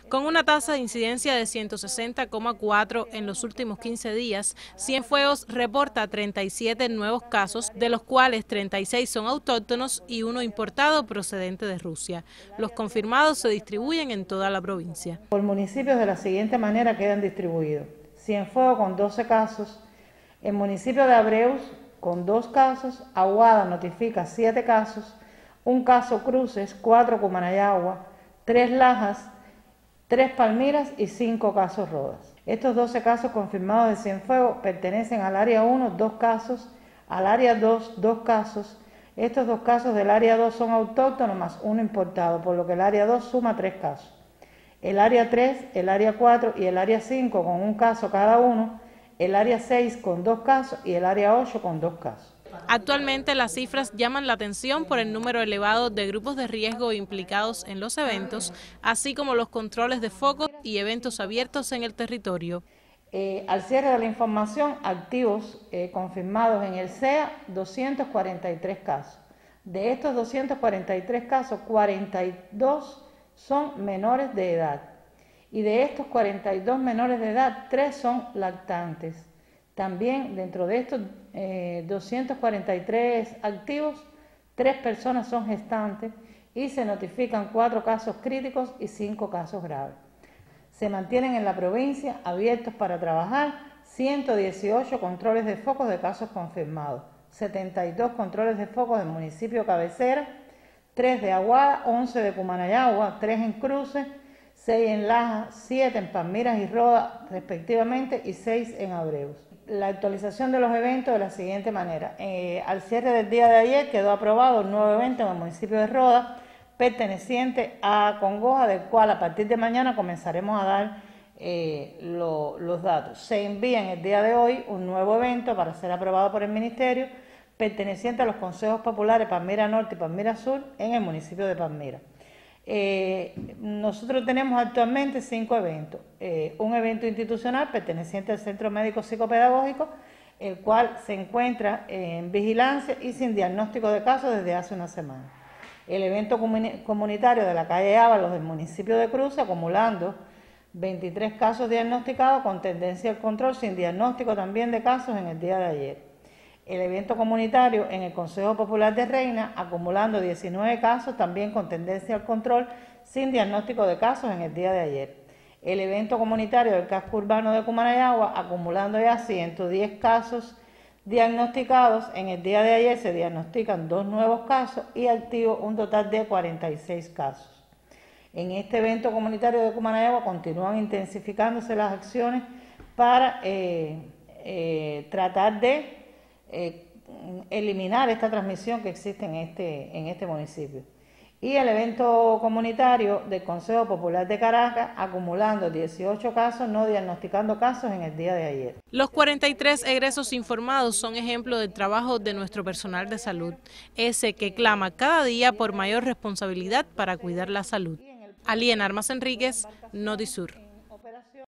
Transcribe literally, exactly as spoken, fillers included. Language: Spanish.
Con una tasa de incidencia de ciento sesenta coma cuatro en los últimos quince días, Cienfuegos reporta treinta y siete nuevos casos, de los cuales treinta y seis son autóctonos y uno importado procedente de Rusia. Los confirmados se distribuyen en toda la provincia. Por municipios de la siguiente manera quedan distribuidos: Cienfuegos con doce casos, el municipio de Abreus con dos casos, Aguada notifica siete casos, un caso Cruces, cuatro Cumanayagua, tres Lajas, tres Palmiras y cinco casos Rodas. Estos doce casos confirmados de Cienfuegos pertenecen al área uno, dos casos, al área dos, dos casos. Estos dos casos del área dos son autóctonos más uno importado, por lo que el área dos suma tres casos. El área tres, el área cuatro y el área cinco con un caso cada uno, el área seis con dos casos y el área ocho con dos casos. Actualmente las cifras llaman la atención por el número elevado de grupos de riesgo implicados en los eventos, así como los controles de focos y eventos abiertos en el territorio. Eh, al cierre de la información, activos eh, confirmados en el C E A, doscientos cuarenta y tres casos. De estos doscientos cuarenta y tres casos, cuarenta y dos son menores de edad. Y de estos cuarenta y dos menores de edad, tres son lactantes. También dentro de estos eh, doscientos cuarenta y tres activos, tres personas son gestantes y se notifican cuatro casos críticos y cinco casos graves. Se mantienen en la provincia abiertos para trabajar ciento dieciocho controles de focos de casos confirmados, setenta y dos controles de focos del municipio cabecera, tres de Aguada, once de Cumanayagua, tres en Cruces, seis en Laja, siete en Palmiras y Roda respectivamente y seis en Abreus. La actualización de los eventos de la siguiente manera: eh, al cierre del día de ayer quedó aprobado un nuevo evento en el municipio de Roda perteneciente a Congoja, del cual a partir de mañana comenzaremos a dar eh, lo, los datos. Se envía en el día de hoy un nuevo evento para ser aprobado por el Ministerio perteneciente a los consejos populares Palmira Norte y Palmira Sur en el municipio de Palmira. Eh, nosotros tenemos actualmente cinco eventos. Eh, un evento institucional perteneciente al Centro Médico Psicopedagógico, el cual se encuentra en vigilancia y sin diagnóstico de casos desde hace una semana. El evento comunitario de la calle Ábalos del municipio de Cruz, acumulando veintitrés casos diagnosticados con tendencia al control, sin diagnóstico también de casos en el día de ayer. El evento comunitario en el Consejo Popular de Reina, acumulando diecinueve casos también con tendencia al control, sin diagnóstico de casos en el día de ayer. El evento comunitario del casco urbano de Cumanayagua, acumulando ya ciento diez casos diagnosticados. En el día de ayer se diagnostican dos nuevos casos y activos un total de cuarenta y seis casos. En este evento comunitario de Cumanayagua continúan intensificándose las acciones para eh, eh, tratar de eh, eliminar esta transmisión que existe en este, en este municipio. Y el evento comunitario del Consejo Popular de Caracas, acumulando dieciocho casos, no diagnosticando casos en el día de ayer. Los cuarenta y tres egresos informados son ejemplo del trabajo de nuestro personal de salud, ese que clama cada día por mayor responsabilidad para cuidar la salud. Aliena Armas Enríquez, Notisur.